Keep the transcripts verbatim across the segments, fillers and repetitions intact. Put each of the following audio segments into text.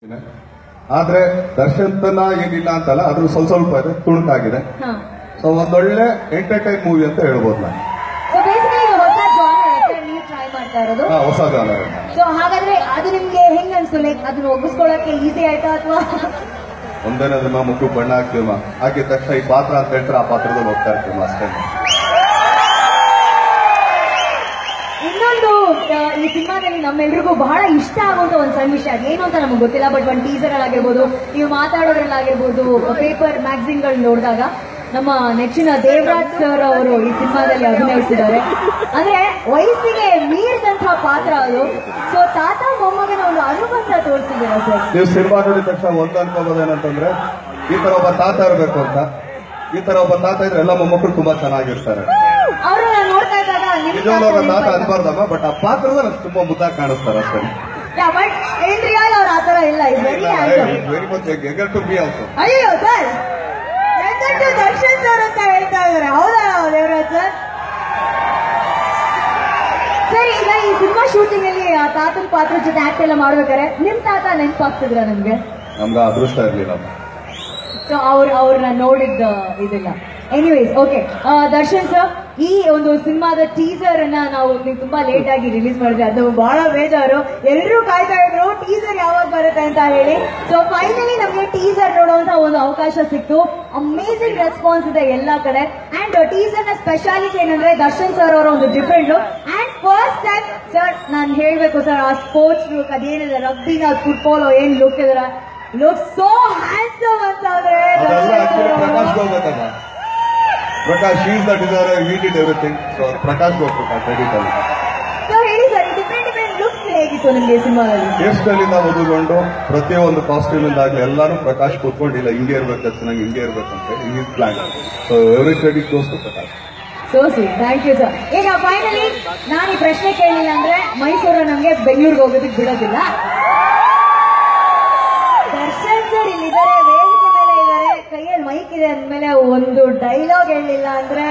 ಆದ್ರೆ ದರ್ಶನ್ ಏನಿಲ್ಲ ಅಂತಲ್ಲ, ಅದ್ರ ಸ್ವಲ್ಪ ಸ್ವಲ್ಪ ಇದೆ, ತುಣುಕಾಗಿದೆ. ಸೊ ಒಂದೊಳ್ಳೆ ಎಂಟರ್ಟೈನ್ ಮೂವಿ ಅಂತ ಹೇಳ್ಬೋದು ನಾನು. ಹೊಸ ಜಾನರ್. ಸೊ ಹಾಗಾದ್ರೆ ಅದು ನಿಮ್ಗೆ ಹೆಂಗ್ ಅನ್ಸು? ಲೈಕ್ ಅದನ್ನ ಒಗ್ಗಿಸ್ಕೊಳಕ್ಕೆ ಈಸಿ ಆಯ್ತಾ ಅಥವಾ ಒಂದೇನದನ್ನ ಮುಖ ಬಣ್ಣ ಹಾಕ್ತೀವ, ಹಾಕಿದ ತಕ್ಷಣ ಈ ಪಾತ್ರ ಅಂತ ಹೇಳ್ತಾರೆ, ಆ ಪಾತ್ರದಲ್ಲಿ ಹೋಗ್ತಾ ಇರ್ತೀವಿ ಅಷ್ಟೇ. ಇನ್ನೊಂದು ಈ ಸಿನಿಮಾದಲ್ಲಿ ನಮ್ಮೆಲ್ರಿಗೂ ಬಹಳ ಇಷ್ಟ ಆಗುವಂತ ಒಂದು ಸನ್ನಿವೇಶ ಅದೇನು ಅಂತ ನಮ್ಗೆ ಗೊತ್ತಿಲ್ಲ, ಬಟ್ ಒಂದು ಟೀಸರ್ ಆಗಿರ್ಬೋದು, ನೀವು ಮಾತಾಡೋದ್ರಲ್ಲಾಗಿರ್ಬೋದು, ಪೇಪರ್ ಮ್ಯಾಗಝಿನ್ ಗಳು ನೋಡಿದಾಗ ನಮ್ಮ ನೆಚ್ಚಿನ ದೇವರಾಜ್ ಸರ್ ಅವರು ಈ ಸಿನಿಮಾದಲ್ಲಿ ಅಭಿನಯಿಸಿದ್ದಾರೆ. ಅಂದ್ರೆ ವಯಸ್ಸಿಗೆ ಮೀರಿದಂತಹ ಪಾತ್ರ ಅದು. ಸೊ ತಾತ ಮೊಮ್ಮಗನ ಒಂದು ಅನುಬಂಧ ತೋರಿಸಿದ್ದೀರಾ ಸರ್. ನೀವು ಸಿನಿಮಾ ನೋಡಿದ ತಕ್ಷಣ ಒಂದು ಅನ್ಕೋಬೋದೇನಂತಂದ್ರೆ, ಈ ತರ ಒಬ್ಬ ತಾತ ಇರಬೇಕು ಅಂತ. ಈ ತರ ಒಬ್ಬ ತಾತ ಇದ್ರೆ ಎಲ್ಲ ಮೊಮ್ಮಕ್ಕಳು ತುಂಬಾ ಚೆನ್ನಾಗಿರ್ತಾರೆ. ಅವ್ರನ್ನ ನೋಡ್ತಾ ಇದ್ದಾಗ ನಿಜವಾಗ್ಲೂ ತಾತ ಅನ್ಬಾರ್ದಮ್ಮ, ಬಟ್ ಆ ಪಾತ್ರದಲ್ಲಿ ತುಂಬಾ ಮುದ್ದಾಗಿ ಕಾಣಿಸ್ತಾರೆ ಅಷ್ಟೇ. ಬಟ್ ಇನ್ ರಿಯಲ್ ಅವ್ರು ಆತರ ಇಲ್ಲ. Very much eager to be also. ಅಯ್ಯೋ ಸರ್, ದರ್ಶನ್ ಸರ್ ಅಂತ ಹೇಳ್ತಾ ಇದಾರೆ, ಹೌದಾ ದೇವರಾಜ್ ಸರ್? ಸರ್, ಈಗ ಈ ಸಿನಿಮಾ ಶೂಟಿಂಗ್ ಅಲ್ಲಿ ಆ ತಾತನ ಪಾತ್ರ ಜೊತೆ ಆಕ್ಟ್ ಎಲ್ಲ ಮಾಡ್ಬೇಕಾರೆ ನಿಮ್ ತಾತ ನೆನಪಾಗ್ತಿದ್ರ ನಮ್ಗೆ? ನಮ್ಗೆ ಅದೃಷ್ಟ ಇರ್ಲಿಲ್ಲ. ಸೊ ಅವ್ರ ಅವ್ರನ್ನ ನೋಡಿದ್ದ ಇದಿಲ್ಲ. ಎನಿವೇಸ್, ಓಕೆ ದರ್ಶನ್ ಸರ್, ಈ ಒಂದು ಸಿನಿಮಾದ ಟೀಸರ್ ಅನ್ನ ನಾವು ನೀವು ತುಂಬಾ ಲೇಟ್ ಆಗಿ ರಿಲೀಸ್ ಮಾಡಿದ್ವಿ, ಅದು ಬಹಳ ಬೇಜಾರು. ಎಲ್ಲರೂ ಕಾಯ್ತಾ ಇದ್ರು ಟೀಸರ್ ಯಾವಾಗ ಬರುತ್ತೆ ಅಂತ ಹೇಳಿ. ಸೊ ಫೈನಲಿ ನಮ್ಗೆ ಟೀಸರ್ ನೋಡುವಂತ ಒಂದು ಅವಕಾಶ ಸಿಕ್ತು. ಅಮೇಸಿಂಗ್ ರೆಸ್ಪಾನ್ಸ್ ಇದೆ ಎಲ್ಲಾ ಕಡೆ. ಅಂಡ್ ಟೀಸರ್ ನ ಸ್ಪೆಷಾಲಿಟಿ ಏನಂದ್ರೆ ದರ್ಶನ್ ಸರ್ ಅವರ ಒಂದು different look. And first time sir ನಾನು ಹೇಳ್ಬೇಕು ಸರ್, ಆ ಸ್ಪೋರ್ಟ್ಸ್ ಲುಕ್ ಅದೇನಿದೆ, ರಗ್ಬಿನ ಫುಟ್ಬಾಲ್ ಏನ್ ಲುಕ್ ಇದರ ಲುಕ್ ಸೋ ಹ್ಯಾಂಡ್ಸಮ್ ಅಂತಂದ್ರೆ Prakash is the designer, he did everything. So Prakash ಹೋಗ್ಬೇಕು ಕ್ರೆಡಿಟ್ ಅಲ್ಲಿ. ಸೊ ಹೇಳಿ ಸರ್, ಡಿಫ್ರೆಂಟ್ ಡಿಫ್ರೆಂಟ್ ಲುಕ್ಸ್ ಹೇಗಿತ್ತು ನಿಮಗೆ ಸಿನಿಮಾದಲ್ಲಿ? ಹೇರ್ಸ್ಟೈಲಿಂದ ಮೊದಲುಗೊಂಡು ಪ್ರತಿಯೊಂದು ಕಾಸ್ಟ್ಯೂಮ್ ಇಂದಾಗ್ಲಿ ಎಲ್ಲಾನು ಪ್ರಕಾಶ್ ಕೂತ್ಕೊಂಡಿಲ್ಲ, ಹಿಂಗೆ ಇರ್ಬೇಕು ಚೆನ್ನಾಗಿ, ಹಿಂಗೆ ಇರ್ಬೇಕು ಅಂತ ಹೇಳಿ ಈ plan. So every credit goes to Prakash. So sweet, thank you sir. ಈಗ ಫೈನಲಿ ನಾನು ಈ ಪ್ರಶ್ನೆ ಕೇಳಿಲ್ಲ ಅಂದ್ರೆ ಮೈಸೂರು ನಮ್ಗೆ ಬೆಂಗಳೂರಿಗೆ ಹೋಗೋದಕ್ಕೆ ಬಿಡೋದಿಲ್ಲ. ದರ್ಶನ್ ಸರ್ ಇಲ್ಲಿದ್ದಾರೆ, ವೇದಿಕೆ ಮೇಲೆ ಇದ್ದಾರೆ, ಕೈಯಲ್ಲಿ ಮೈಕ್ ಇದೆ ಅಂದ್ಮೇಲೆ ಒಂದು ಡೈಲಾಗ್ ಹೇಳಿಲ್ಲ ಅಂದ್ರೆ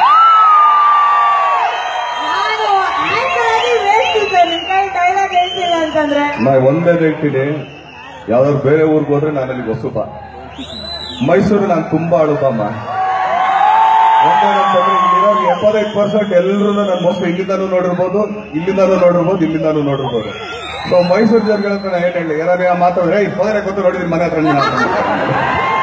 ನಾನು ಆಂಕರ್ ಆಗಿ ವೇಸ್ಟ್ ಸರ್. ನಿಮ್ ಕೈ ಡೈಲಾಗ್ ಹೇಳ್ತಿಲ್ಲ ಅಂತಂದ್ರೆ ನಾ ಒಂದೇ ಹೇಳ್ತೀನಿ, ಯಾವ್ದಾದ್ರು ಬೇರೆ ಊರಿಗೆ ಹೋದ್ರೆ ನಾನು ಅಲ್ಲಿ ಹೊಸಬ, ಮೈಸೂರು ನಾನು ತುಂಬಾ ಅಳುಬಮ್ಮ. ಒಂದೇನಂತಂದ್ರೆ ಇಲ್ಲಿರೋ ಎಪ್ಪತ್ತೈದು ಪರ್ಸೆಂಟ್ ಎಲ್ಲರೂ ನಾನು ಮೋಸ್ಟ್ ಇಲ್ಲಿಂದಾನು ನೋಡಿರ್ಬೋದು, ಇಲ್ಲಿಂದಾನು ನೋಡಿರ್ಬೋದು, ಇಲ್ಲಿಂದಾನು ನೋಡಿರ್ಬೋದು. ಸೊ ಮೈಸೂರು ಜನಗಳ ಹತ್ರ ಏನ್ ಹೇಳಿ, ಯಾರು ಮಾತಾಡಿದ್ರೆ ಇಪ್ಪತ್ತೈದು ಗೊತ್ತು ನೋಡಿದ್ರಿ ಮನೆ ಹತ್ರ.